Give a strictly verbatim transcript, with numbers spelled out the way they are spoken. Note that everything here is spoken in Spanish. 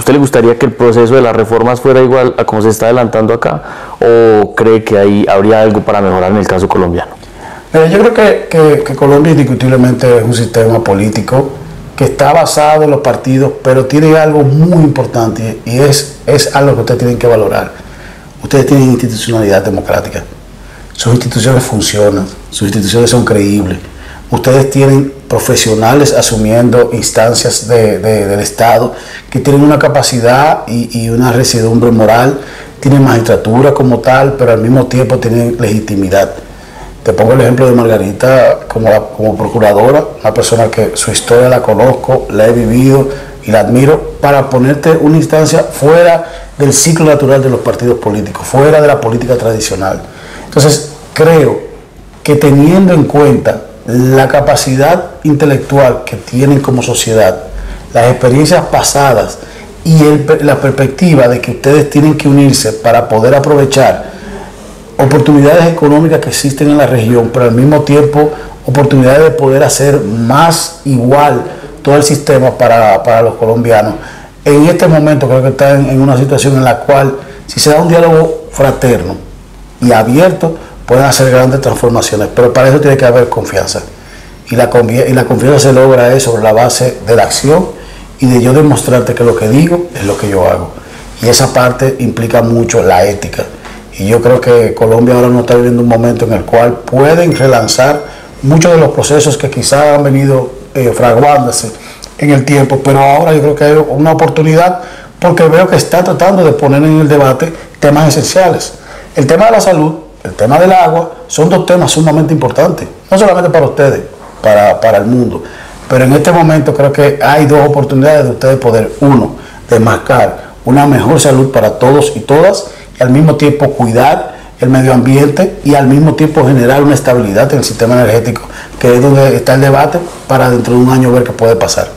usted le gustaría que el proceso de las reformas fuera igual a como se está adelantando acá? ¿O cree que ahí habría algo para mejorar en el caso colombiano? Pero yo creo que, que, que Colombia indiscutiblemente es un sistema político que está basado en los partidos, pero tiene algo muy importante y es, es algo que ustedes tienen que valorar. Ustedes tienen institucionalidad democrática. Sus instituciones funcionan, sus instituciones son creíbles. Ustedes tienen profesionales asumiendo instancias de, de, del Estado que tienen una capacidad y, y una residumbre moral, tienen magistratura como tal, pero al mismo tiempo tienen legitimidad. Te pongo el ejemplo de Margarita como, como procuradora, una persona que su historia la conozco, la he vivido y la admiro, para ponerte una instancia fuera del ciclo natural de los partidos políticos, fuera de la política tradicional. Entonces, creo que teniendo en cuenta la capacidad intelectual que tienen como sociedad, las experiencias pasadas y el, la perspectiva de que ustedes tienen que unirse para poder aprovechar oportunidades económicas que existen en la región, pero al mismo tiempo oportunidades de poder hacer más igual todo el sistema para, para los colombianos. En este momento creo que están en una situación en la cual, si se da un diálogo fraterno y abierto, pueden hacer grandes transformaciones, pero para eso tiene que haber confianza. Y la, y la confianza se logra es sobre la base de la acción y de yo demostrarte que lo que digo es lo que yo hago. Y esa parte implica mucho la ética. Y yo creo que Colombia ahora no está viviendo un momento en el cual pueden relanzar muchos de los procesos que quizás han venido eh, fraguándose en el tiempo, pero ahora yo creo que hay una oportunidad porque veo que está tratando de poner en el debate temas esenciales. El tema de la salud, el tema del agua, son dos temas sumamente importantes, no solamente para ustedes, para, para el mundo, pero en este momento creo que hay dos oportunidades de ustedes poder, uno, desmarcar una mejor salud para todos y todas, y al mismo tiempo cuidar el medio ambiente y al mismo tiempo generar una estabilidad en el sistema energético, que es donde está el debate para dentro de un año ver qué puede pasar.